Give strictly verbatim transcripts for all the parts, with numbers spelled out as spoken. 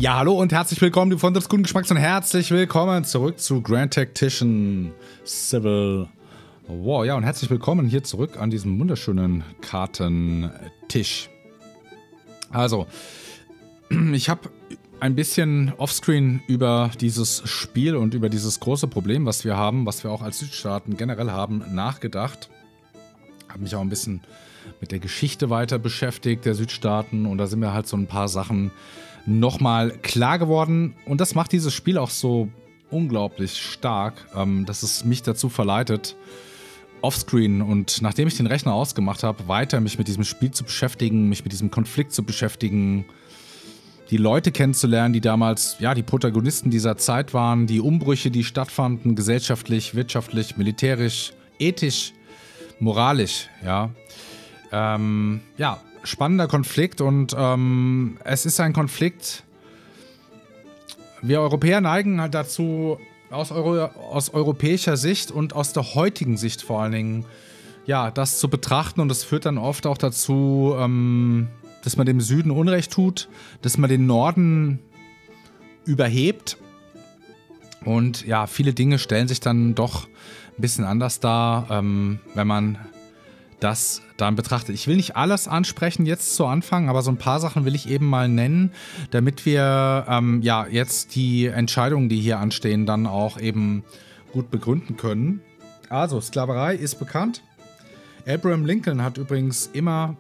Ja, hallo und herzlich willkommen, die Freunde des guten Geschmacks, und herzlich willkommen zurück zu Grand Tactician Civil War. Ja, und herzlich willkommen hier zurück an diesem wunderschönen Kartentisch. Also, ich habe ein bisschen offscreen über dieses Spiel und über dieses große Problem, was wir haben, was wir auch als Südstaaten generell haben, nachgedacht. Habe mich auch ein bisschen mit der Geschichte weiter beschäftigt, der Südstaaten, und da sind mir halt so ein paar Sachen nochmal klar geworden. Und das macht dieses Spiel auch so unglaublich stark, ähm, dass es mich dazu verleitet, offscreen und nachdem ich den Rechner ausgemacht habe, weiter mich mit diesem Spiel zu beschäftigen, mich mit diesem Konflikt zu beschäftigen, die Leute kennenzulernen, die damals, ja, die Protagonisten dieser Zeit waren, die Umbrüche, die stattfanden, gesellschaftlich, wirtschaftlich, militärisch, ethisch, moralisch, ja. Ähm, ja, spannender Konflikt, und ähm, es ist ein Konflikt, wir Europäer neigen halt dazu, aus, Euro, aus europäischer Sicht und aus der heutigen Sicht vor allen Dingen, ja, das zu betrachten, und das führt dann oft auch dazu, ähm, dass man dem Süden Unrecht tut, dass man den Norden überhebt, und ja, viele Dinge stellen sich dann doch ein bisschen anders dar, ähm, wenn man das dann betrachtet. Ich will nicht alles ansprechen jetzt zu Anfang, aber so ein paar Sachen will ich eben mal nennen, damit wir ähm, ja jetzt die Entscheidungen, die hier anstehen, dann auch eben gut begründen können. Also, Sklaverei ist bekannt. Abraham Lincoln hat übrigens immer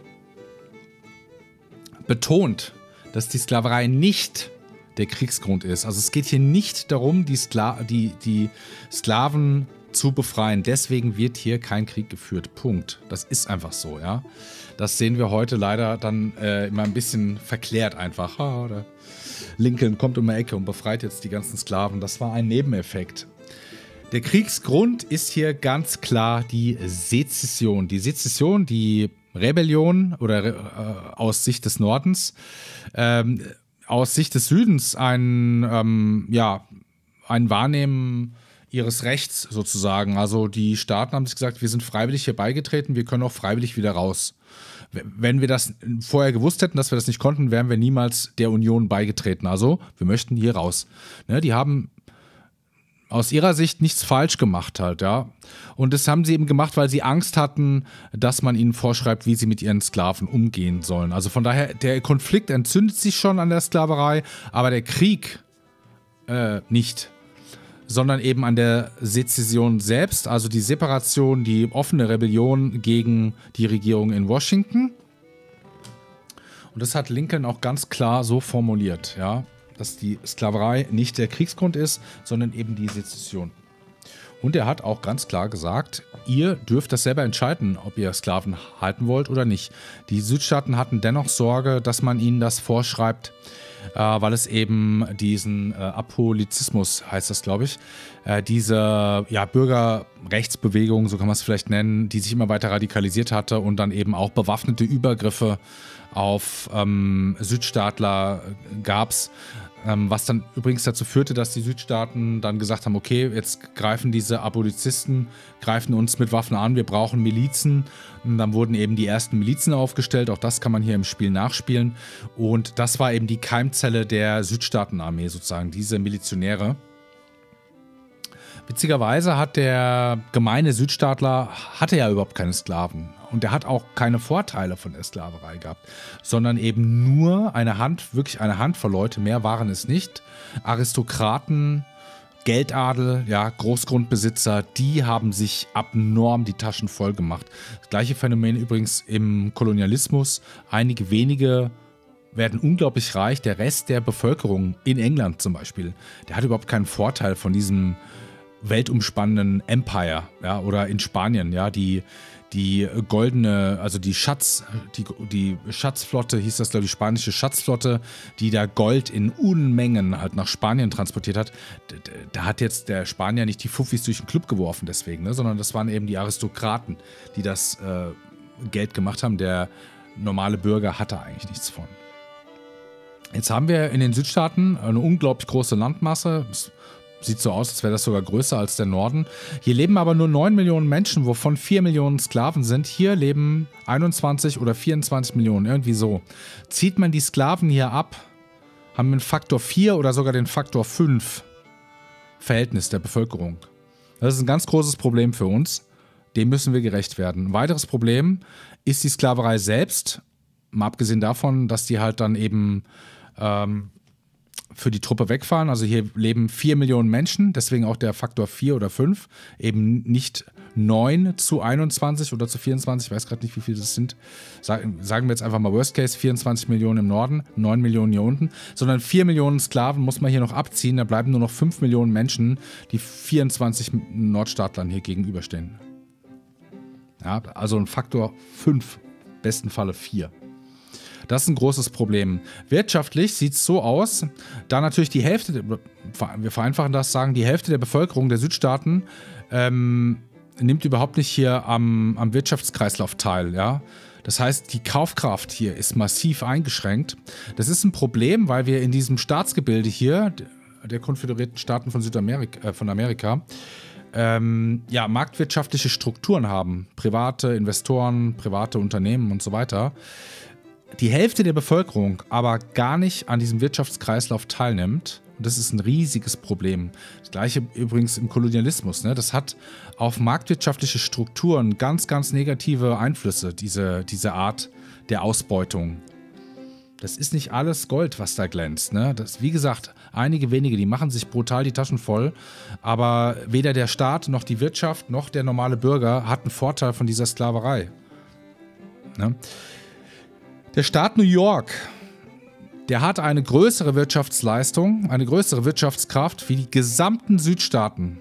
betont, dass die Sklaverei nicht der Kriegsgrund ist. Also es geht hier nicht darum, die, Skla die, die Sklaven zu befreien. Deswegen wird hier kein Krieg geführt. Punkt. Das ist einfach so, ja. Das sehen wir heute leider dann äh, immer ein bisschen verklärt einfach. Ah, der Lincoln kommt um die Ecke und befreit jetzt die ganzen Sklaven. Das war ein Nebeneffekt. Der Kriegsgrund ist hier ganz klar die Sezession. Die Sezession, die Rebellion oder äh, aus Sicht des Nordens, ähm, aus Sicht des Südens ein, ähm, ja, ein Wahrnehmen ihres Rechts sozusagen. Also die Staaten haben sich gesagt, wir sind freiwillig hier beigetreten, wir können auch freiwillig wieder raus. Wenn wir das vorher gewusst hätten, dass wir das nicht konnten, wären wir niemals der Union beigetreten. Also wir möchten hier raus. Ne, die haben aus ihrer Sicht nichts falsch gemacht halt, ja. Und das haben sie eben gemacht, weil sie Angst hatten, dass man ihnen vorschreibt, wie sie mit ihren Sklaven umgehen sollen. Also von daher, der Konflikt entzündet sich schon an der Sklaverei, aber der Krieg äh, nicht. Sondern eben an der Sezession selbst, also die Separation, die offene Rebellion gegen die Regierung in Washington. Und das hat Lincoln auch ganz klar so formuliert, ja, dass die Sklaverei nicht der Kriegsgrund ist, sondern eben die Sezession. Und er hat auch ganz klar gesagt, ihr dürft das selber entscheiden, ob ihr Sklaven halten wollt oder nicht. Die Südstaaten hatten dennoch Sorge, dass man ihnen das vorschreibt, äh, weil es eben diesen äh, Apolizismus, heißt das, glaube ich, äh, diese ja, Bürgerrechtsbewegung, so kann man es vielleicht nennen, die sich immer weiter radikalisiert hatte und dann eben auch bewaffnete Übergriffe auf ähm, Südstaatler gab es, ähm, was dann übrigens dazu führte, dass die Südstaaten dann gesagt haben, okay, jetzt greifen diese Abolizisten, greifen uns mit Waffen an, wir brauchen Milizen. Und dann wurden eben die ersten Milizen aufgestellt, auch das kann man hier im Spiel nachspielen. Und das war eben die Keimzelle der Südstaatenarmee sozusagen, diese Milizionäre. Witzigerweise hat der gemeine Südstaatler hatte ja überhaupt keine Sklaven. Und er hat auch keine Vorteile von der Sklaverei gehabt, sondern eben nur eine Hand, wirklich eine Handvoll Leute, mehr waren es nicht. Aristokraten, Geldadel, ja, Großgrundbesitzer, die haben sich abnorm die Taschen voll gemacht. Das gleiche Phänomen übrigens im Kolonialismus. Einige wenige werden unglaublich reich, der Rest der Bevölkerung in England zum Beispiel, der hat überhaupt keinen Vorteil von diesem weltumspannenden Empire, ja, oder in Spanien, ja, die, die goldene, also die Schatz, die, die Schatzflotte, hieß das, glaube ich, die spanische Schatzflotte, die da Gold in Unmengen halt nach Spanien transportiert hat. Da, da hat jetzt der Spanier nicht die Fuffis durch den Club geworfen deswegen, ne, sondern das waren eben die Aristokraten, die das äh, Geld gemacht haben. Der normale Bürger hatte eigentlich nichts von. Jetzt haben wir in den Südstaaten eine unglaublich große Landmasse. Sieht so aus, als wäre das sogar größer als der Norden. Hier leben aber nur neun Millionen Menschen, wovon vier Millionen Sklaven sind. Hier leben einundzwanzig oder vierundzwanzig Millionen, irgendwie so. Zieht man die Sklaven hier ab, haben wir einen Faktor vier oder sogar den Faktor fünf Verhältnis der Bevölkerung. Das ist ein ganz großes Problem für uns. Dem müssen wir gerecht werden. Ein weiteres Problem ist die Sklaverei selbst. Mal abgesehen davon, dass die halt dann eben ähm, für die Truppe wegfahren. Also hier leben vier Millionen Menschen, deswegen auch der Faktor vier oder fünf. Eben nicht neun zu einundzwanzig oder zu vierundzwanzig, ich weiß gerade nicht, wie viele das sind. Sagen wir jetzt einfach mal Worst Case, vierundzwanzig Millionen im Norden, neun Millionen hier unten. Sondern vier Millionen Sklaven muss man hier noch abziehen. Da bleiben nur noch fünf Millionen Menschen, die vierundzwanzig Nordstaatlern hier gegenüberstehen. Ja, also ein Faktor fünf, besten Falle vier. Das ist ein großes Problem. Wirtschaftlich sieht es so aus, da natürlich die Hälfte, wir vereinfachen das, sagen, die Hälfte der Bevölkerung der Südstaaten ähm, nimmt überhaupt nicht hier am, am Wirtschaftskreislauf teil. Ja? Das heißt, die Kaufkraft hier ist massiv eingeschränkt. Das ist ein Problem, weil wir in diesem Staatsgebilde hier, der Konföderierten Staaten von Südamerika, äh, von Amerika, ähm, ja, marktwirtschaftliche Strukturen haben. Private Investoren, private Unternehmen und so weiter. Die Hälfte der Bevölkerung aber gar nicht an diesem Wirtschaftskreislauf teilnimmt. Und das ist ein riesiges Problem. Das gleiche übrigens im Kolonialismus. Ne? Das hat auf marktwirtschaftliche Strukturen ganz, ganz negative Einflüsse, diese, diese Art der Ausbeutung. Das ist nicht alles Gold, was da glänzt. Ne? Das, wie gesagt, einige wenige, die machen sich brutal die Taschen voll. Aber weder der Staat noch die Wirtschaft noch der normale Bürger hat einen Vorteil von dieser Sklaverei. Ne? Der Staat New York, der hat eine größere Wirtschaftsleistung, eine größere Wirtschaftskraft wie die gesamten Südstaaten.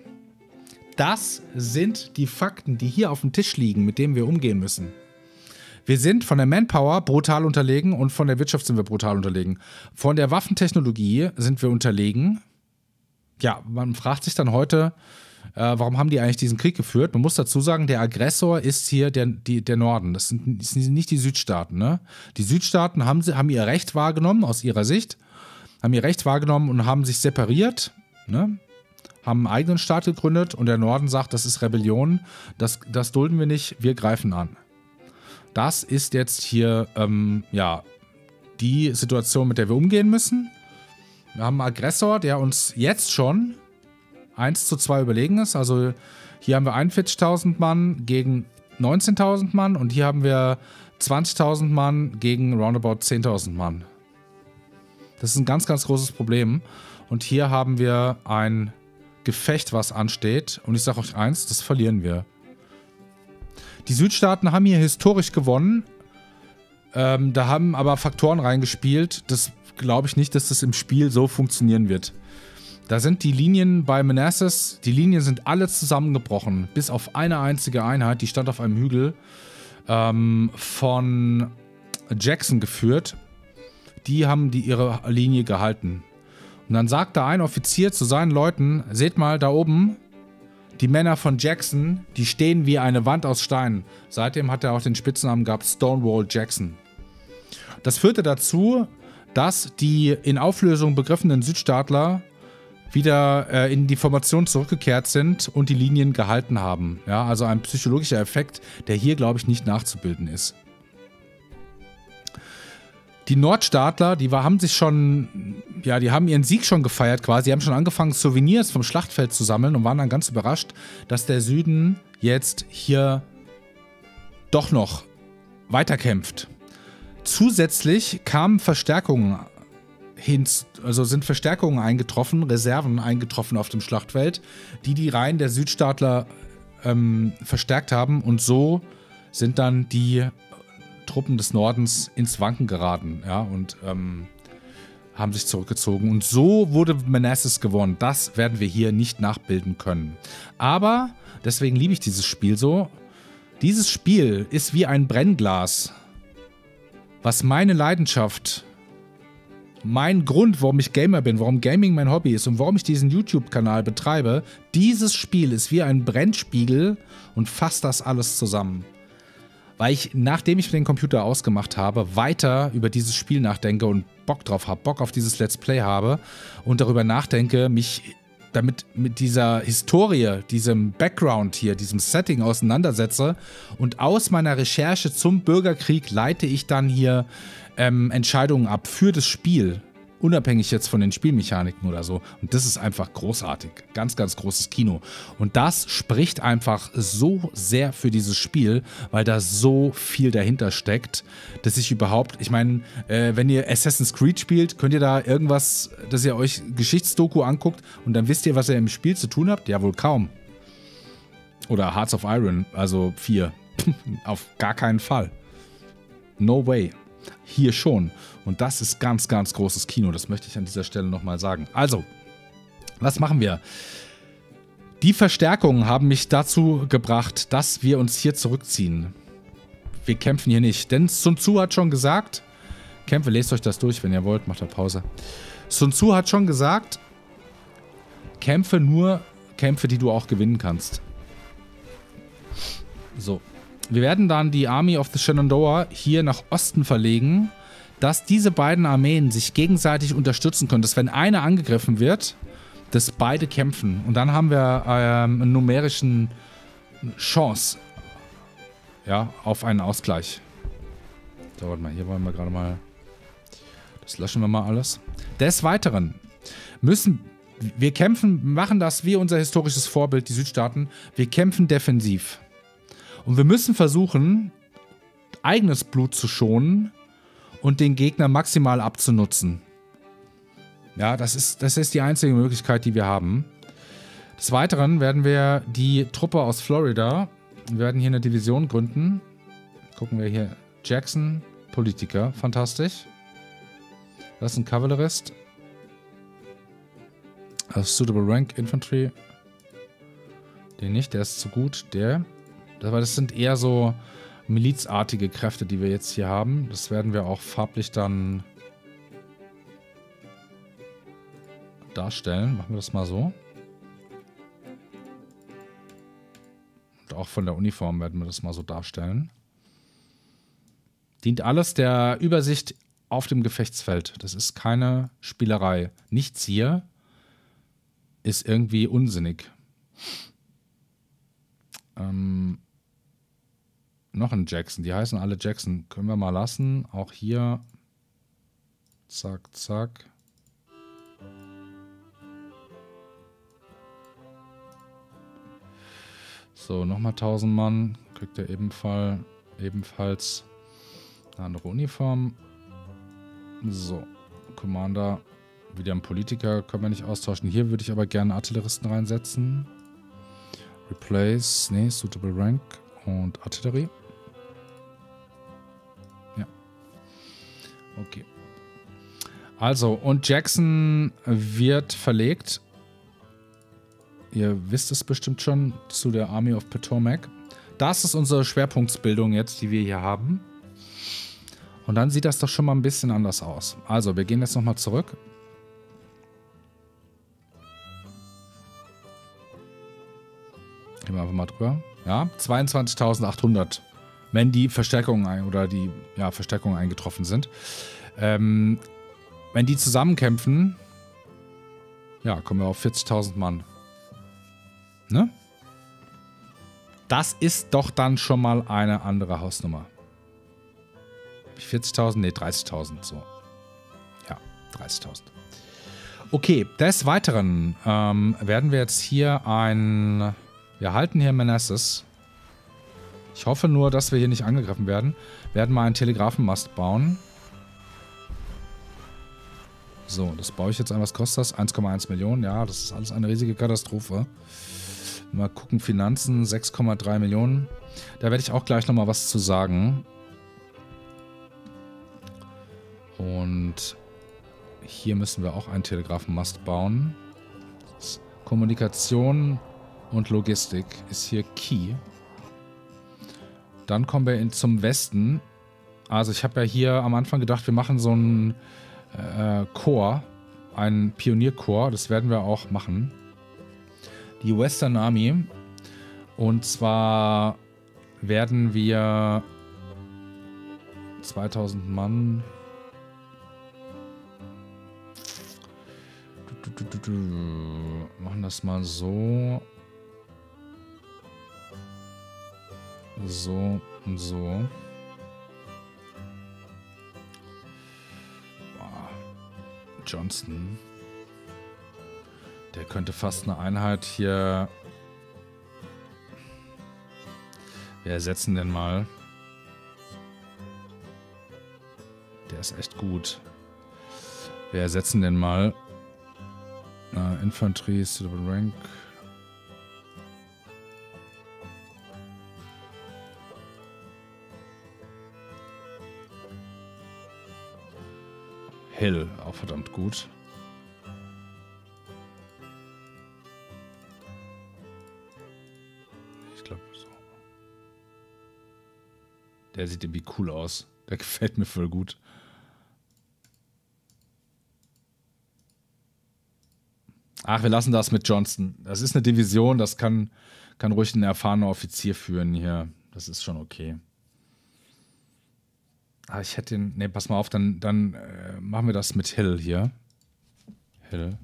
Das sind die Fakten, die hier auf dem Tisch liegen, mit denen wir umgehen müssen. Wir sind von der Manpower brutal unterlegen und von der Wirtschaft sind wir brutal unterlegen. Von der Waffentechnologie sind wir unterlegen. Ja, man fragt sich dann heute, äh, warum haben die eigentlich diesen Krieg geführt? Man muss dazu sagen, der Aggressor ist hier der, die, der Norden. Das sind, das sind nicht die Südstaaten. Ne? Die Südstaaten haben, haben ihr Recht wahrgenommen, aus ihrer Sicht, haben ihr Recht wahrgenommen und haben sich separiert, ne? Haben einen eigenen Staat gegründet und der Norden sagt, das ist Rebellion, das, das dulden wir nicht, wir greifen an. Das ist jetzt hier ähm, ja, die Situation, mit der wir umgehen müssen. Wir haben einen Aggressor, der uns jetzt schon eins zu zwei überlegen ist. Also hier haben wir einundvierzigtausend Mann gegen neunzehntausend Mann und hier haben wir zwanzigtausend Mann gegen roundabout zehntausend Mann. Das ist ein ganz, ganz großes Problem. Und hier haben wir ein Gefecht, was ansteht. Und ich sage euch eins, das verlieren wir. Die Südstaaten haben hier historisch gewonnen. Ähm, da haben aber Faktoren reingespielt. Das glaube ich nicht, dass das im Spiel so funktionieren wird. Da sind die Linien bei Manassas, die Linien sind alle zusammengebrochen. Bis auf eine einzige Einheit, die stand auf einem Hügel, ähm, von Jackson geführt. Die haben die ihre Linie gehalten. Und dann sagte ein Offizier zu seinen Leuten, seht mal da oben, die Männer von Jackson, die stehen wie eine Wand aus Stein. Seitdem hat er auch den Spitznamen gehabt, Stonewall Jackson. Das führte dazu, dass die in Auflösung begriffenen Südstaatler wieder äh, in die Formation zurückgekehrt sind und die Linien gehalten haben. Ja, also ein psychologischer Effekt, der hier, glaube ich, nicht nachzubilden ist. Die Nordstaatler, die war, haben sich schon, ja, die haben ihren Sieg schon gefeiert quasi, die haben schon angefangen, Souvenirs vom Schlachtfeld zu sammeln und waren dann ganz überrascht, dass der Süden jetzt hier doch noch weiterkämpft. Zusätzlich kamen Verstärkungen hin, also sind Verstärkungen eingetroffen, Reserven eingetroffen auf dem Schlachtfeld, die die Reihen der Südstaatler ähm, verstärkt haben und so sind dann die Truppen des Nordens ins Wanken geraten, ja, und ähm, haben sich zurückgezogen. Und so wurde Manassas gewonnen. Das werden wir hier nicht nachbilden können. Aber, deswegen liebe ich dieses Spiel so, dieses Spiel ist wie ein Brennglas, was meine Leidenschaft, mein Grund, warum ich Gamer bin, warum Gaming mein Hobby ist und warum ich diesen YouTube-Kanal betreibe, dieses Spiel ist wie ein Brennspiegel und fasst das alles zusammen. Weil ich, nachdem ich den Computer ausgemacht habe, weiter über dieses Spiel nachdenke und Bock drauf habe, Bock auf dieses Let's Play habe und darüber nachdenke, mich damit mit dieser Historie, diesem Background hier, diesem Setting auseinandersetze und aus meiner Recherche zum Bürgerkrieg leite ich dann hier ähm, Entscheidungen ab für das Spiel. Unabhängig jetzt von den Spielmechaniken oder so. Und das ist einfach großartig. Ganz, ganz großes Kino. Und das spricht einfach so sehr für dieses Spiel, weil da so viel dahinter steckt, dass ich überhaupt, ich meine, äh, wenn ihr Assassin's Creed spielt, könnt ihr da irgendwas, dass ihr euch Geschichtsdoku anguckt und dann wisst ihr, was ihr im Spiel zu tun habt? Ja, wohl kaum. Oder Hearts of Iron, also vier. Auf gar keinen Fall. No way. Hier schon. Und das ist ganz, ganz großes Kino. Das möchte ich an dieser Stelle nochmal sagen. Also, was machen wir? Die Verstärkungen haben mich dazu gebracht, dass wir uns hier zurückziehen. Wir kämpfen hier nicht. Denn Sun Tzu hat schon gesagt, Kämpfe, lest euch das durch, wenn ihr wollt, macht da Pause. Sun Tzu hat schon gesagt, kämpfe nur Kämpfe, die du auch gewinnen kannst. So. Wir werden dann die Army of the Shenandoah hier nach Osten verlegen, dass diese beiden Armeen sich gegenseitig unterstützen können. Dass wenn eine angegriffen wird, dass beide kämpfen. Und dann haben wir ähm, einen numerischen Chance, ja, auf einen Ausgleich. So, warte mal, hier wollen wir gerade mal... Das löschen wir mal alles. Des Weiteren müssen... Wir kämpfen, machen das wie unser historisches Vorbild, die Südstaaten. Wir kämpfen defensiv. Und wir müssen versuchen, eigenes Blut zu schonen und den Gegner maximal abzunutzen. Ja, das ist, das ist die einzige Möglichkeit, die wir haben. Des Weiteren werden wir die Truppe aus Florida, wir werden hier eine Division gründen. Gucken wir hier, Jackson, Politiker, fantastisch. Das ist ein Kavallerist. Das ist Suitable Rank, Infantry. Den nicht, der ist zu gut, der... Aber das sind eher so milizartige Kräfte, die wir jetzt hier haben. Das werden wir auch farblich dann darstellen. Machen wir das mal so. Und auch von der Uniform werden wir das mal so darstellen. Dient alles der Übersicht auf dem Gefechtsfeld. Das ist keine Spielerei. Nichts hier ist irgendwie unsinnig. Ähm... Noch ein Jackson. Die heißen alle Jackson. Können wir mal lassen. Auch hier. Zack, zack. So, nochmal tausend Mann. Kriegt er ebenfalls, ebenfalls eine andere Uniform. So. Commander. Wieder ein Politiker. Können wir nicht austauschen. Hier würde ich aber gerne Artilleristen reinsetzen. Replace. Nee, Suitable Rank. Und Artillerie. Ja. Okay. Also, und Jackson wird verlegt. Ihr wisst es bestimmt schon, zu der Army of Potomac. Das ist unsere Schwerpunktsbildung jetzt, die wir hier haben. Und dann sieht das doch schon mal ein bisschen anders aus. Also, wir gehen jetzt nochmal zurück. Gehen wir einfach mal drüber. Ja, zweiundzwanzigtausendachthundert. Wenn die Verstärkungen ein, oder die ja, Verstärkungen eingetroffen sind. Ähm, wenn die zusammenkämpfen, ja, kommen wir auf vierzigtausend Mann. Ne? Das ist doch dann schon mal eine andere Hausnummer. vierzigtausend? Ne, dreißigtausend. So. Ja, dreißigtausend. Okay, des Weiteren ähm, werden wir jetzt hier ein... Wir halten hier Manassas. Ich hoffe nur, dass wir hier nicht angegriffen werden. Wir werden mal einen Telegrafenmast bauen. So, das baue ich jetzt an. Was kostet das? eins Komma eins Millionen. Ja, das ist alles eine riesige Katastrophe. Mal gucken, Finanzen, sechs Komma drei Millionen. Da werde ich auch gleich nochmal was zu sagen. Und hier müssen wir auch einen Telegrafenmast bauen. Kommunikation und Logistik ist hier Key. Dann kommen wir in, zum Westen. Also ich habe ja hier am Anfang gedacht, wir machen so einen äh, Korps, einen Pionierkorps. Das werden wir auch machen. Die Western Army. Und zwar werden wir zweitausend Mann. Du, du, du, du, machen das mal so. So und so. Johnston. Der könnte fast eine Einheit hier... Wir ersetzen den mal. Der ist echt gut. Wir ersetzen den mal. Uh, Infantry, Suitable Rank. Hill, auch verdammt gut. Ich glaube so. Der sieht irgendwie cool aus. Der gefällt mir voll gut. Ach, wir lassen das mit Johnston. Das ist eine Division, das kann, kann ruhig ein erfahrener Offizier führen hier. Das ist schon okay. Ah, ich hätte den... Ne, pass mal auf, dann, dann äh, machen wir das mit Hill hier. Hill.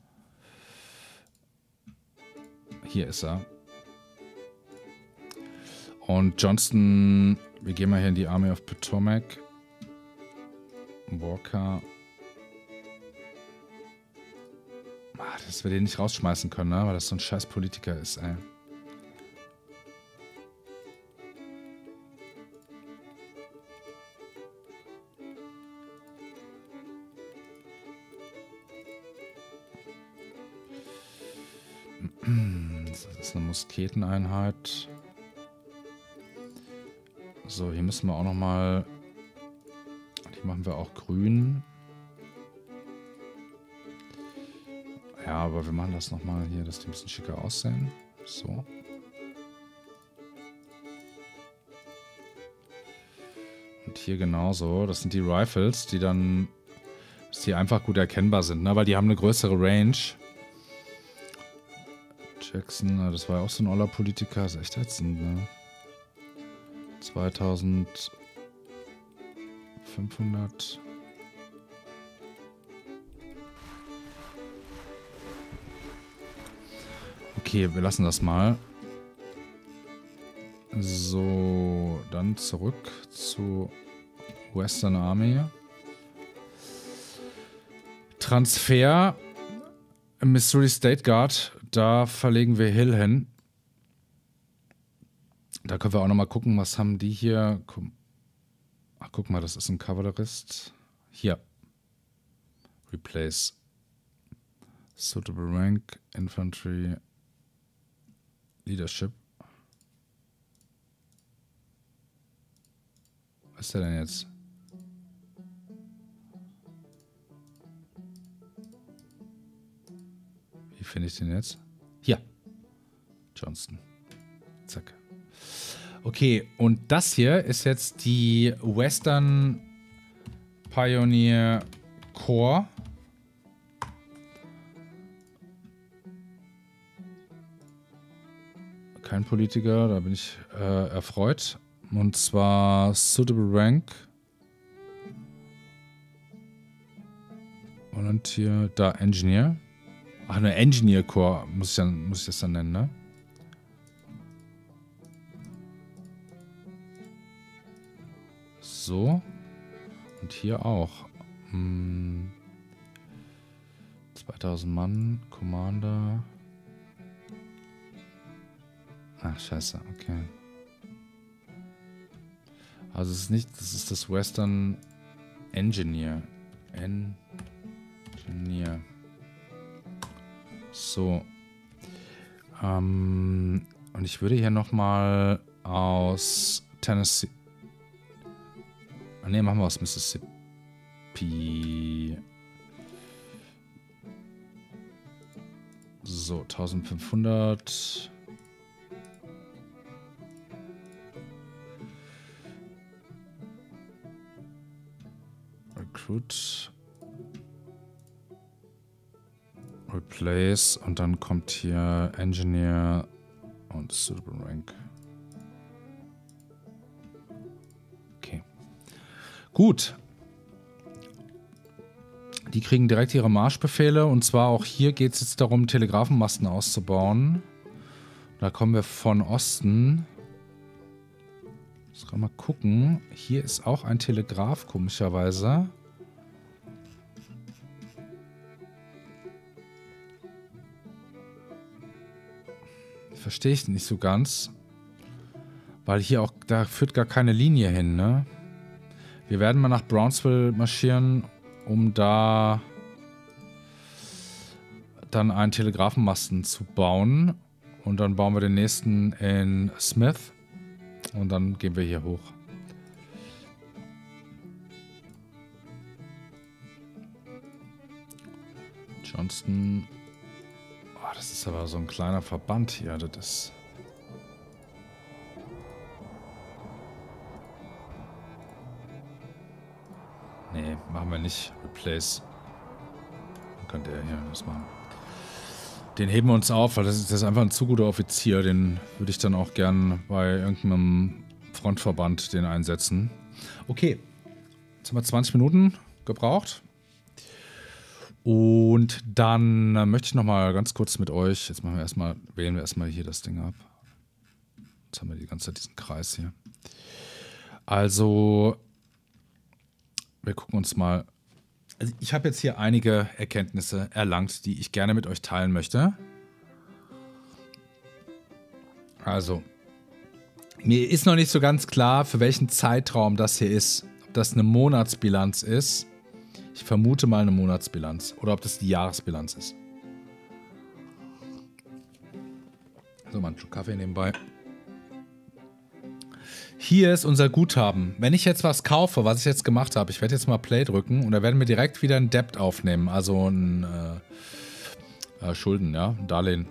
Hier ist er. Und Johnston... Wir gehen mal hier in die Army of Potomac. Walker... Ah, dass wir den nicht rausschmeißen können, ne? Weil das so ein scheiß Politiker ist, ey. Das ist eine Musketeneinheit. So, hier müssen wir auch noch mal... Die machen wir auch grün. Ja, aber wir machen das nochmal hier, dass die ein bisschen schicker aussehen. So. Und hier genauso. Das sind die Rifles, die dann, dass die einfach gut erkennbar sind, ne? Weil die haben eine größere Range. Jackson, das war ja auch so ein oller Politiker. Das ist echt ätzend, ne? zweitausendfünfhundert. Okay, wir lassen das mal. So, dann zurück zu Western Army. Transfer Missouri State Guard. Da verlegen wir Hill hin. Da können wir auch noch mal gucken, was haben die hier. Ach, guck mal, das ist ein Kavallerist. Hier. Replace. Suitable Rank, Infantry, Leadership. Was ist der denn jetzt? Wie finde ich den jetzt? Hier. Johnston. Zack. Okay, und das hier ist jetzt die Western Pioneer Corps. Kein Politiker, da bin ich äh, erfreut. Und zwar Suitable Rank. Und hier, da Engineer. Ach, eine Engineer Corps muss ich, dann, muss ich das dann nennen, ne? So. Und hier auch. Hm. zweitausend Mann, Commander. Ach, scheiße, okay. Also es ist nicht, das ist das Western Engineer. Engineer. So. Ähm, und ich würde hier nochmal aus Tennessee... Ah, ne, machen wir aus Mississippi. So, eintausendfünfhundert... Recruit. Replace. Und dann kommt hier Engineer und Suitable Rank. Okay. Gut. Die kriegen direkt ihre Marschbefehle. Und zwar auch hier geht es jetzt darum, Telegrafenmasten auszubauen. Da kommen wir von Osten. Mal gucken. Hier ist auch ein Telegraph, komischerweise. Verstehe ich nicht so ganz. Weil hier auch, da führt gar keine Linie hin, ne? Wir werden mal nach Brownsville marschieren, um da dann einen Telegrafenmasten zu bauen. Und dann bauen wir den nächsten in Smith. Und dann gehen wir hier hoch. Johnston. Oh, das ist aber so ein kleiner Verband hier. Das ist. Nee, machen wir nicht. Replace. Dann könnte er hier was machen. Den heben wir uns auf, weil das ist, das ist einfach ein zu guter Offizier. Den würde ich dann auch gern bei irgendeinem Frontverband den einsetzen. Okay. Jetzt haben wir zwanzig Minuten gebraucht. Und dann äh, möchte ich nochmal ganz kurz mit euch, jetzt machen wir erstmal, wählen wir erstmal hier das Ding ab. Jetzt haben wir die ganze Zeit diesen Kreis hier. Also, wir gucken uns mal. Also ich habe jetzt hier einige Erkenntnisse erlangt, die ich gerne mit euch teilen möchte. Also, mir ist noch nicht so ganz klar, für welchen Zeitraum das hier ist. Ob das eine Monatsbilanz ist. Ich vermute mal eine Monatsbilanz. Oder ob das die Jahresbilanz ist. So, mal einen Schluck Kaffee nebenbei. Hier ist unser Guthaben. Wenn ich jetzt was kaufe, was ich jetzt gemacht habe, ich werde jetzt mal Play drücken und da werden wir direkt wieder ein Debt aufnehmen. Also ein äh, äh, Schulden, ja, ein Darlehen.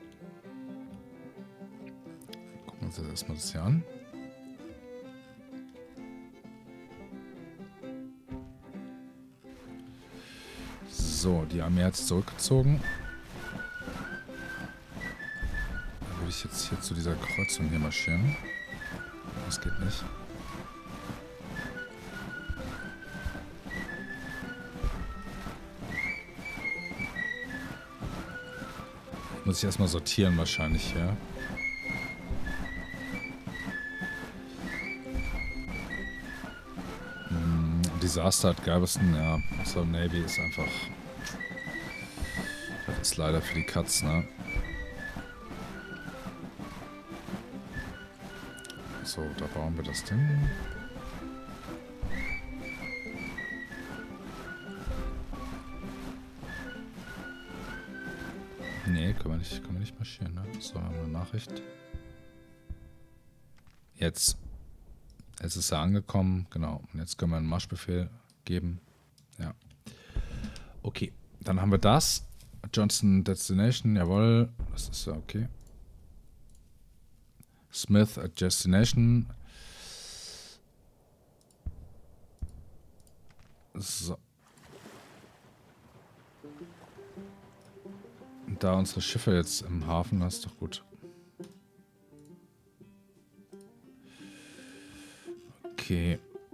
Gucken wir uns jetzt erstmal das hier an. So, die Armee hat es zurückgezogen. Dann würde ich jetzt hier zu dieser Kreuzung hier marschieren. Das geht nicht. Muss ich erstmal sortieren wahrscheinlich, ja. Hm, Disaster at Galveston, ja. So, Navy ist einfach... Das ist leider für die Katz, ne? So, da bauen wir das Ding. Nee, können wir nicht, können wir nicht marschieren, ne? So, haben wir eine Nachricht. Jetzt. Jetzt ist er angekommen, genau. Und jetzt können wir einen Marschbefehl geben. Ja. Okay, dann haben wir das. Johnston Destination, jawohl. Das ist ja okay. Smith at Destination. So. Und da unsere Schiffe jetzt im Hafen, das ist doch gut. Okay.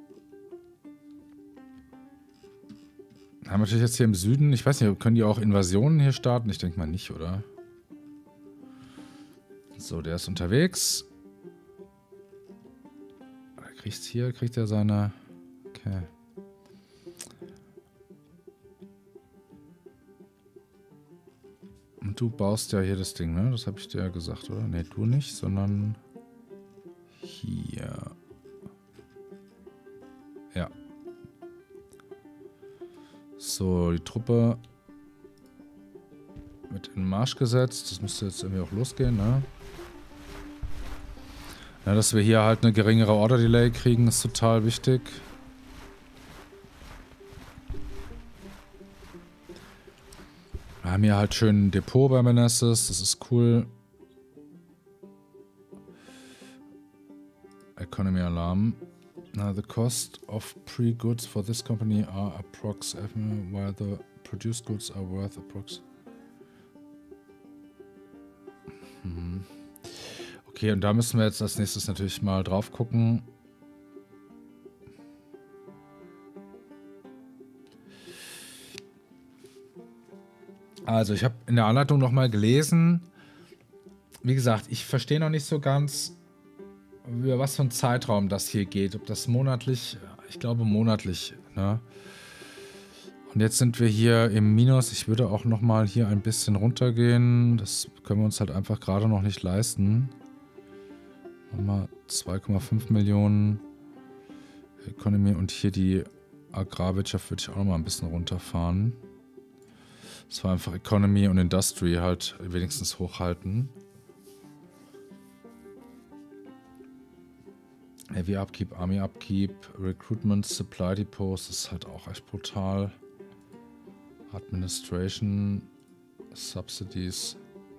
Haben wir natürlich jetzt hier im Süden, ich weiß nicht, können die auch Invasionen hier starten? Ich denke mal nicht, oder? So, der ist unterwegs. Er kriegt hier, kriegt er seine... Okay. Und du baust ja hier das Ding, ne? Das habe ich dir ja gesagt, oder? Ne, du nicht, sondern... Hier. Ja. So, die Truppe wird in Marsch gesetzt. Das müsste jetzt irgendwie auch losgehen, ne? Ja, dass wir hier halt eine geringere Order Delay kriegen, ist total wichtig. Wir haben hier halt schön ein Depot bei Manassas, das ist cool. Economy Alarm. Now the cost of pre-goods for this company are approximately, while the produced goods are worth approximately. Hm. Okay, und da müssen wir jetzt als nächstes natürlich mal drauf gucken. Also ich habe in der Anleitung nochmal gelesen. Wie gesagt, ich verstehe noch nicht so ganz, über was für einen Zeitraum das hier geht. Ob das monatlich, ich glaube monatlich, ne? Und jetzt sind wir hier im Minus. Ich würde auch nochmal hier ein bisschen runtergehen. Das können wir uns halt einfach gerade noch nicht leisten. Nochmal zwei Komma fünf Millionen Economy und hier die Agrarwirtschaft würde ich auch nochmal ein bisschen runterfahren. Das war einfach Economy und Industry halt wenigstens hochhalten. Heavy Upkeep, Army Upkeep, Recruitment, Supply Depots, das ist halt auch echt brutal. Administration, Subsidies.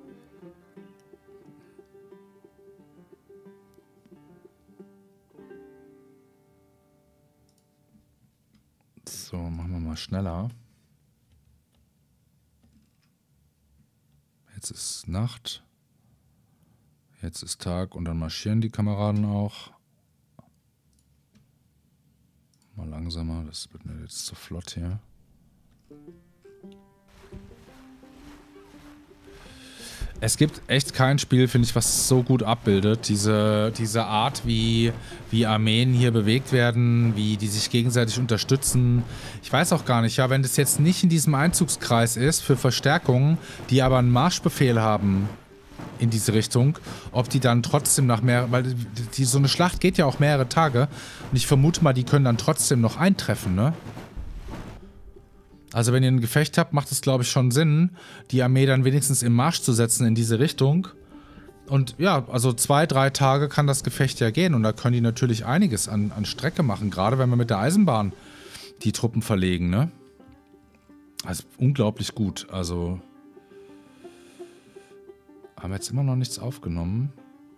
So, machen wir mal schneller. Jetzt ist Nacht. Jetzt ist Tag und dann marschieren die Kameraden auch. Mal langsamer, das wird mir jetzt zu flott hier. Es gibt echt kein Spiel, finde ich, was es so gut abbildet. Diese, diese Art, wie, wie Armeen hier bewegt werden, wie die sich gegenseitig unterstützen. Ich weiß auch gar nicht, ja, wenn das jetzt nicht in diesem Einzugskreis ist für Verstärkungen, die aber einen Marschbefehl haben in diese Richtung, ob die dann trotzdem nach mehr, weil die, so eine Schlacht geht ja auch mehrere Tage und ich vermute mal, die können dann trotzdem noch eintreffen, ne? Also wenn ihr ein Gefecht habt, macht es, glaube ich, schon Sinn, die Armee dann wenigstens im Marsch zu setzen in diese Richtung. Und ja, also zwei, drei Tage kann das Gefecht ja gehen. Und da können die natürlich einiges an, an Strecke machen. Gerade wenn wir mit der Eisenbahn die Truppen verlegen, ne? Also unglaublich gut. Also haben wir jetzt immer noch nichts aufgenommen.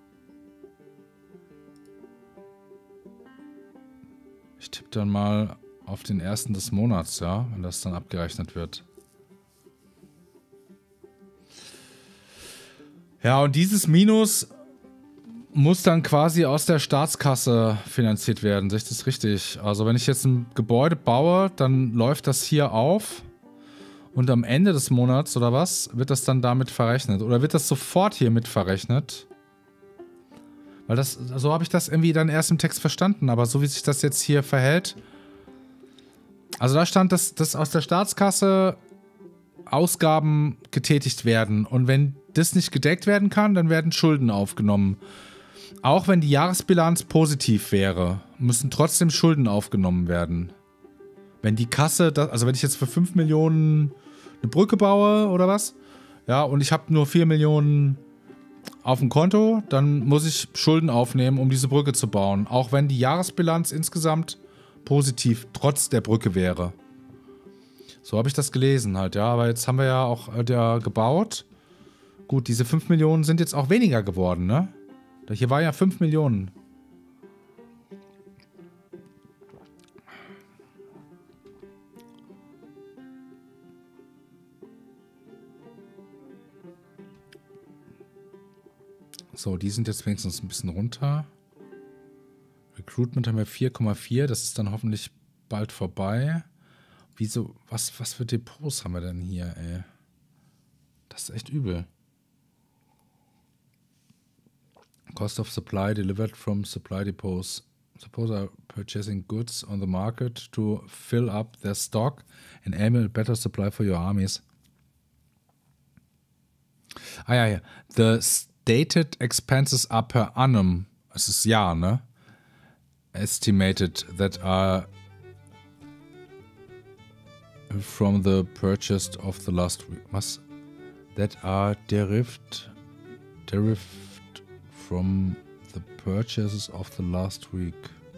Ich tippe dann mal auf den ersten des Monats, ja, wenn das dann abgerechnet wird. Ja, und dieses Minus muss dann quasi aus der Staatskasse finanziert werden. Sehe ich das richtig? Also wenn ich jetzt ein Gebäude baue, dann läuft das hier auf und am Ende des Monats, oder was, wird das dann damit verrechnet? Oder wird das sofort hier mit verrechnet? Weil das, so habe ich das irgendwie dann erst im Text verstanden, aber so wie sich das jetzt hier verhält. Also da stand, dass, dass aus der Staatskasse Ausgaben getätigt werden. Und wenn das nicht gedeckt werden kann, dann werden Schulden aufgenommen. Auch wenn die Jahresbilanz positiv wäre, müssen trotzdem Schulden aufgenommen werden. Wenn die Kasse, also wenn ich jetzt für fünf Millionen eine Brücke baue oder was, ja, und ich habe nur vier Millionen auf dem Konto, dann muss ich Schulden aufnehmen, um diese Brücke zu bauen. Auch wenn die Jahresbilanz insgesamt positiv trotz der Brücke wäre. So habe ich das gelesen halt, ja. Aber jetzt haben wir ja auch äh, der gebaut. Gut, diese fünf Millionen sind jetzt auch weniger geworden, ne? Hier war ja fünf Millionen. So, die sind jetzt wenigstens ein bisschen runter. Recruitment haben wir vier Komma vier, das ist dann hoffentlich bald vorbei. Wieso, was, was für Depots haben wir denn hier, ey? Das ist echt übel. Cost of supply delivered from supply depots. Suppose are purchasing goods on the market to fill up their stock and aim at better supply for your armies. Ah ja, ja. The stated expenses are per annum. Das ist Jahr, ne? Estimated that are from the purchase of the last week. Was? That are derived derived from the purchases of the last week.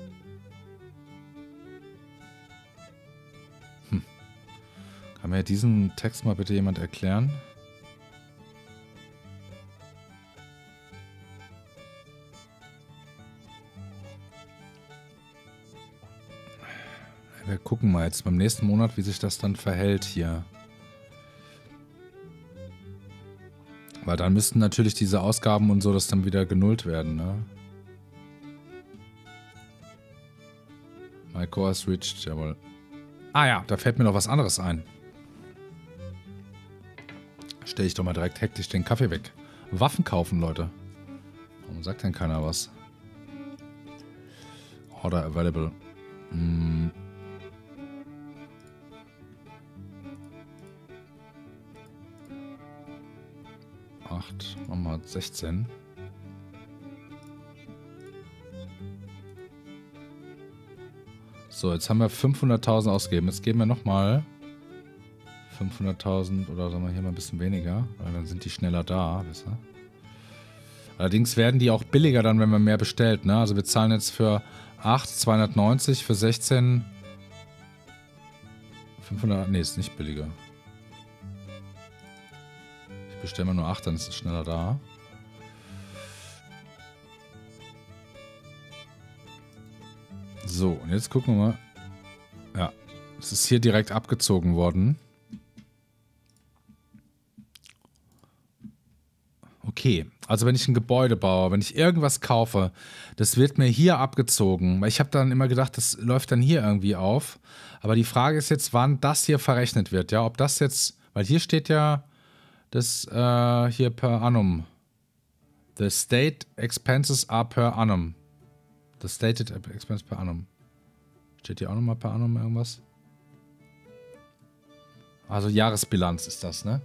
Hm. Kann mir diesen Text mal bitte jemand erklären? Wir gucken mal jetzt beim nächsten Monat, wie sich das dann verhält hier. Weil dann müssten natürlich diese Ausgaben und so das dann wieder genullt werden, ne? My core is reached, jawohl. Ah ja, da fällt mir noch was anderes ein. Stell ich doch mal direkt hektisch den Kaffee weg. Waffen kaufen, Leute. Warum sagt denn keiner was? Order available. Hm. acht, machen wir sechzehn. So, jetzt haben wir fünfhunderttausend ausgegeben. Jetzt geben wir nochmal fünfhunderttausend oder sagen wir hier mal ein bisschen weniger, weil dann sind die schneller da. Wisst ihr? Allerdings werden die auch billiger dann, wenn man mehr bestellt. Ne? Also wir zahlen jetzt für acht zweihundertneunzig, für sechzehn fünfhundert. Ne, ist nicht billiger. Ich bestelle mal nur acht, dann ist es schneller da. So, und jetzt gucken wir mal. Ja, es ist hier direkt abgezogen worden. Okay, also wenn ich ein Gebäude baue, wenn ich irgendwas kaufe, das wird mir hier abgezogen. Weil ich habe dann immer gedacht, das läuft dann hier irgendwie auf. Aber die Frage ist jetzt, wann das hier verrechnet wird. Ja, ob das jetzt, weil hier steht ja das äh, hier per annum. The state expenses are per annum. The stated expense per annum. Steht hier auch nochmal per annum irgendwas? Also Jahresbilanz ist das, ne?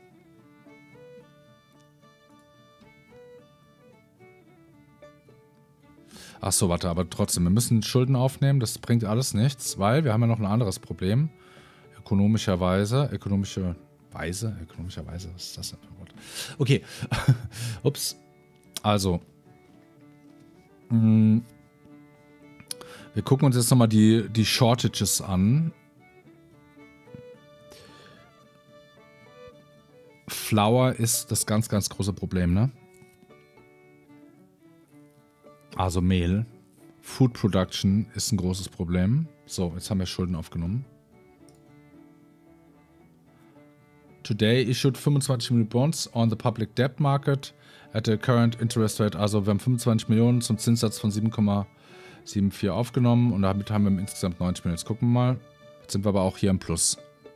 Ach so, warte, aber trotzdem, wir müssen Schulden aufnehmen, das bringt alles nichts, weil wir haben ja noch ein anderes Problem. Ökonomischerweise, ökonomische Weise, ökonomischerweise, was ist das denn für ein Wort? Okay, ups, also, mh, wir gucken uns jetzt nochmal die, die Shortages an. Flour ist das ganz, ganz große Problem, ne? Also Mehl. Food Production ist ein großes Problem. So, jetzt haben wir Schulden aufgenommen. Today issued fünfundzwanzig Millionen Bonds on the public debt market at the current interest rate. Also wir haben fünfundzwanzig Millionen zum Zinssatz von sieben Komma vierundsiebzig aufgenommen und damit haben wir insgesamt neunzig Millionen. Jetzt gucken wir mal. Jetzt sind wir aber auch hier im Plus.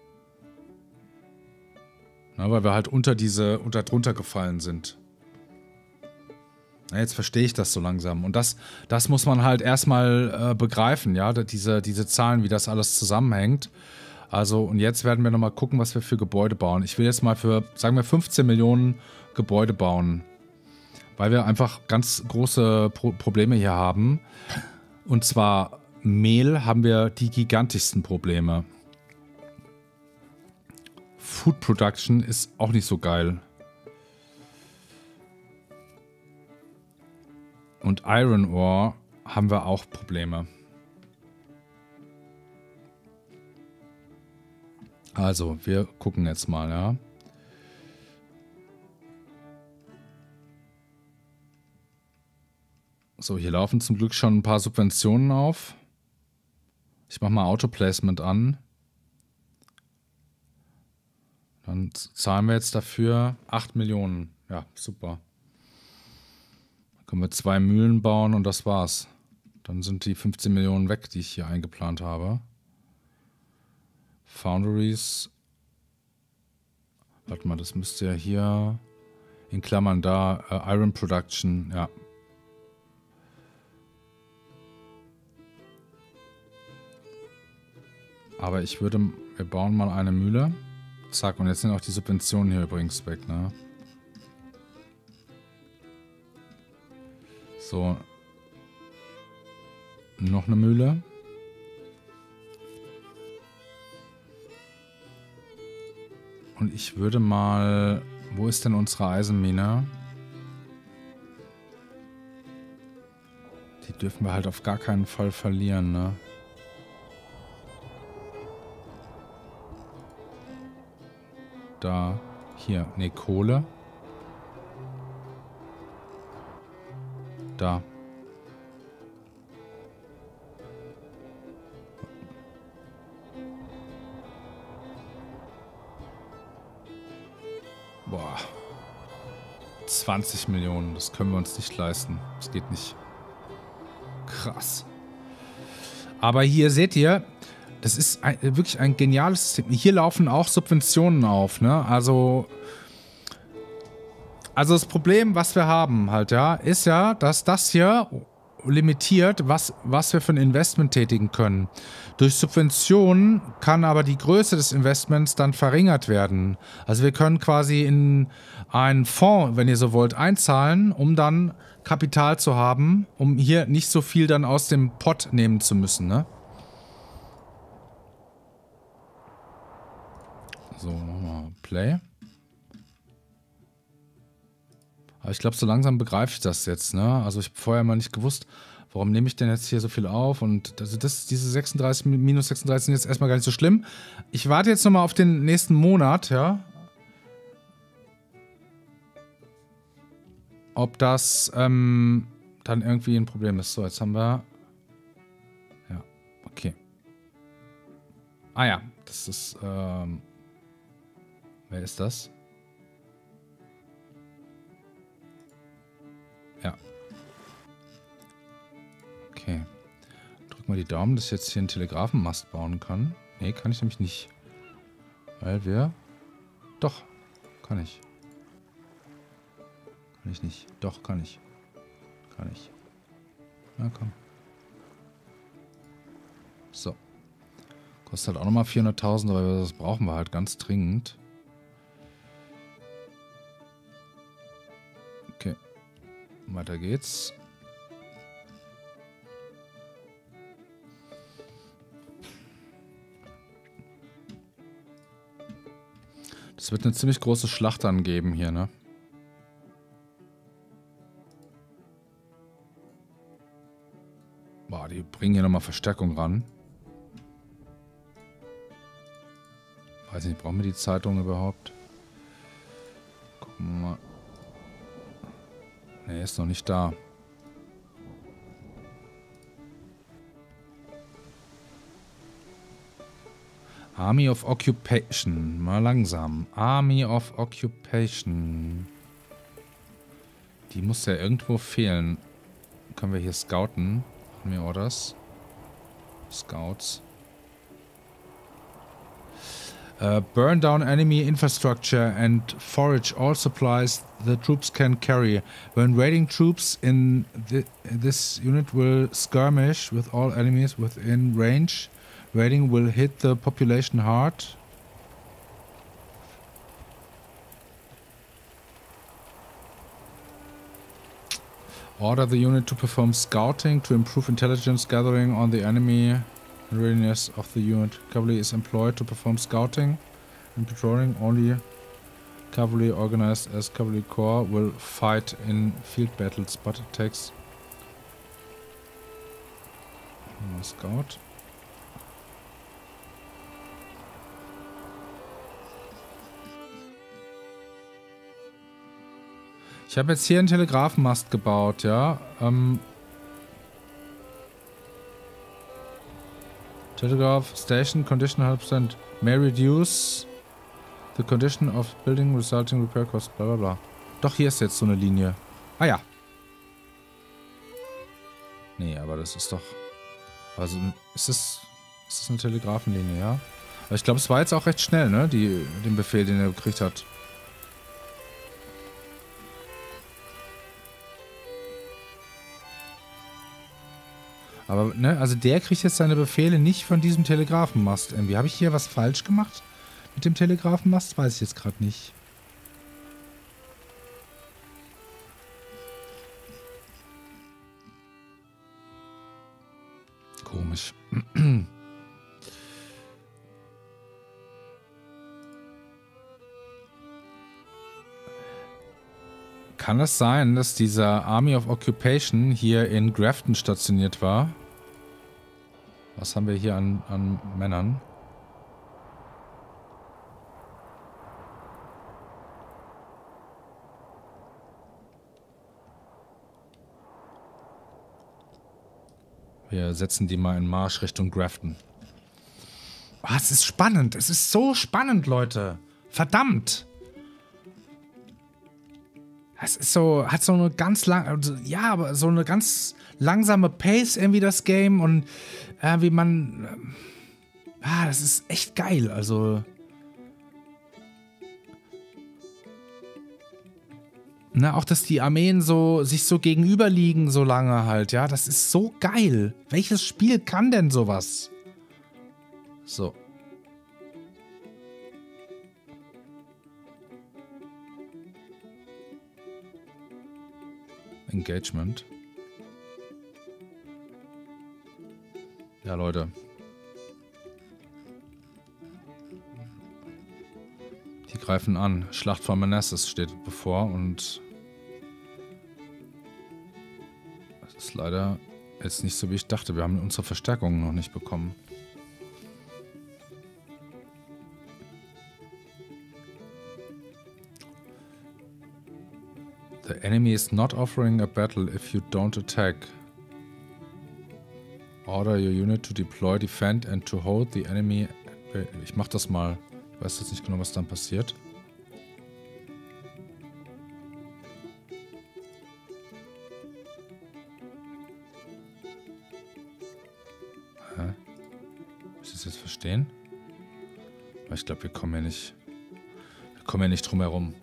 Na, weil wir halt unter diese, unter drunter gefallen sind. Na, jetzt verstehe ich das so langsam. Und das, das muss man halt erstmal äh, begreifen, ja, diese, diese Zahlen, wie das alles zusammenhängt. Also, und jetzt werden wir nochmal gucken, was wir für Gebäude bauen. Ich will jetzt mal für, sagen wir, fünfzehn Millionen Gebäude bauen. Weil wir einfach ganz große Pro Probleme hier haben. Und zwar Mehl haben wir die gigantischsten Probleme. Food Production ist auch nicht so geil. Und Iron Ore haben wir auch Probleme. Also, wir gucken jetzt mal, ja. So, hier laufen zum Glück schon ein paar Subventionen auf. Ich mache mal Autoplacement an. Dann zahlen wir jetzt dafür acht Millionen. Ja, super. Dann können wir zwei Mühlen bauen und das war's. Dann sind die fünfzehn Millionen weg, die ich hier eingeplant habe. Foundries. Warte mal, das müsste ja hier in Klammern da. Äh, Iron Production, ja. Aber ich würde, wir bauen mal eine Mühle. Zack, und jetzt sind auch die Subventionen hier übrigens weg, ne? So. Noch eine Mühle. Und ich würde mal... Wo ist denn unsere Eisenmine? Die dürfen wir halt auf gar keinen Fall verlieren, ne? Da, hier, ne, Kohle. Da. Boah. zwanzig Millionen, das können wir uns nicht leisten. Das geht nicht. Krass. Aber hier seht ihr, das ist ein, wirklich ein geniales System. Hier laufen auch Subventionen auf, ne? Also, also das Problem, was wir haben halt, ja, ist ja, dass das hier limitiert, was, was wir für ein Investment tätigen können. Durch Subventionen kann aber die Größe des Investments dann verringert werden. Also wir können quasi in einen Fonds, wenn ihr so wollt, einzahlen, um dann Kapital zu haben, um hier nicht so viel dann aus dem Pot nehmen zu müssen, ne? So, nochmal Play. Aber ich glaube, so langsam begreife ich das jetzt, ne? Also ich habe vorher mal nicht gewusst, warum nehme ich denn jetzt hier so viel auf? Und also das, diese sechsunddreißig, minus sechsunddreißig sind jetzt erstmal gar nicht so schlimm. Ich warte jetzt nochmal auf den nächsten Monat, ja? Ob das ähm, dann irgendwie ein Problem ist. So, jetzt haben wir... Ja, okay. Ah ja, das ist... Ähm, wer ist das? Ja. Okay. Drück mal die Daumen, dass ich jetzt hier einen Telegrafenmast bauen kann. Nee, kann ich nämlich nicht. Weil wir... Doch, kann ich. Kann ich nicht. Doch, kann ich. Kann ich. Na komm. So. Kostet halt auch nochmal vierhunderttausend, aber das brauchen wir halt ganz dringend. Okay. Weiter geht's. Das wird eine ziemlich große Schlacht dann geben hier, ne? Boah, die bringen hier nochmal Verstärkung ran. Weiß nicht, brauchen wir die Zeitung überhaupt? Gucken wir mal. Ne, ist noch nicht da. Army of Occupation. Mal langsam. Army of Occupation. Die muss ja irgendwo fehlen. Können wir hier scouten? Haben wir Orders? Scouts. Uh, burn down enemy infrastructure and forage all supplies the troops can carry. When raiding, troops in the, this unit will skirmish with all enemies within range. Raiding will hit the population hard. Order the unit to perform scouting to improve intelligence gathering on the enemy. Readiness of the unit. Cavalry is employed to perform scouting and patrolling. Only cavalry organized as cavalry corps will fight in field battles, but it takes... Scout. Ich habe jetzt hier einen Telegrafenmast gebaut, ja. Ähm... Telegraph station condition one hundred percent may reduce the condition of building resulting repair cost, bla bla bla. Doch, hier ist jetzt so eine Linie. Ah ja. Nee, aber das ist doch... Also, ist das... Ist das eine Telegrafenlinie, ja? Aber ich glaube, es war jetzt auch recht schnell, ne? Die, den Befehl, den er gekriegt hat. Aber, ne, also der kriegt jetzt seine Befehle nicht von diesem Telegrafenmast. Irgendwie, habe ich hier was falsch gemacht mit dem Telegrafenmast? Weiß ich jetzt gerade nicht. Komisch. Kann es sein, dass dieser Army of Occupation hier in Grafton stationiert war? Was haben wir hier an, an Männern? Wir setzen die mal in Marsch Richtung Grafton. Oh, es ist spannend. Es ist so spannend, Leute. Verdammt. Es ist so, hat so eine ganz lang, also, ja, aber so eine ganz langsame Pace irgendwie das Game und äh, wie man, äh, ah, das ist echt geil, also Na, auch, dass die Armeen so sich so gegenüberliegen so lange halt, ja. Das ist so geil. Welches Spiel kann denn sowas? So. Engagement. Ja, Leute. Die greifen an. Schlacht von Manassas steht bevor und das ist leider jetzt nicht so, wie ich dachte. Wir haben unsere Verstärkungen noch nicht bekommen. The enemy is not offering a battle if you don't attack. Order your unit to deploy, defend and to hold the enemy. Ich mach das mal. Ich weiß jetzt nicht genau, was dann passiert. Hä? Muss ich das jetzt verstehen? Aber ich glaube, wir kommen ja nicht. Wir kommen ja nicht drum herum.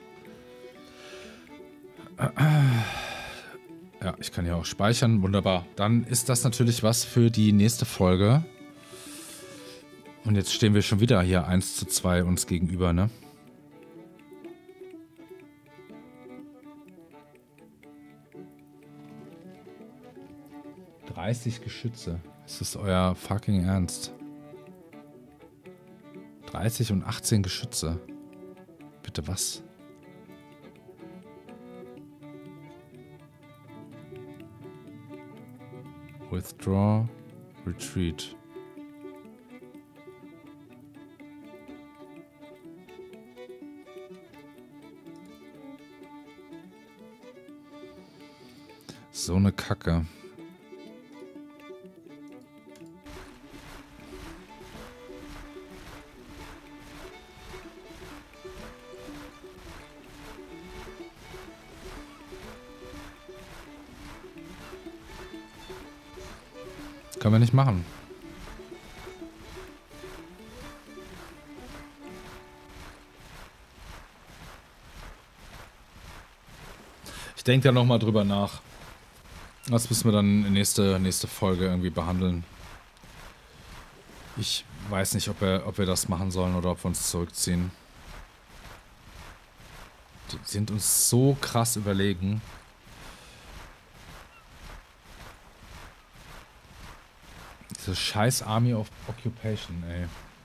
Ja, ich kann ja auch speichern. Wunderbar. Dann ist das natürlich was für die nächste Folge. Und jetzt stehen wir schon wieder hier eins zu zwei uns gegenüber, ne? dreißig Geschütze. Ist das euer fucking Ernst? dreißig und achtzehn Geschütze. Bitte was? Withdraw, retreat. So eine Kacke. Können wir nicht machen. Ich denke da nochmal drüber nach. Das müssen wir dann in nächste, nächste Folge irgendwie behandeln. Ich weiß nicht, ob wir, ob wir das machen sollen oder ob wir uns zurückziehen. Die sind uns so krass überlegen. Diese scheiß Army of Occupation, ey.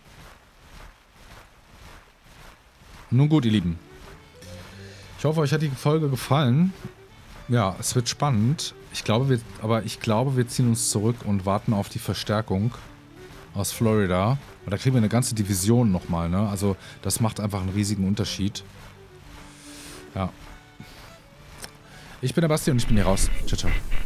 Nun gut, ihr Lieben. Ich hoffe, euch hat die Folge gefallen. Ja, es wird spannend. Ich glaube, wir, aber ich glaube, wir ziehen uns zurück und warten auf die Verstärkung aus Florida. Und da kriegen wir eine ganze Division nochmal, ne? Also, das macht einfach einen riesigen Unterschied. Ja. Ich bin der Basti und ich bin hier raus. Ciao, ciao.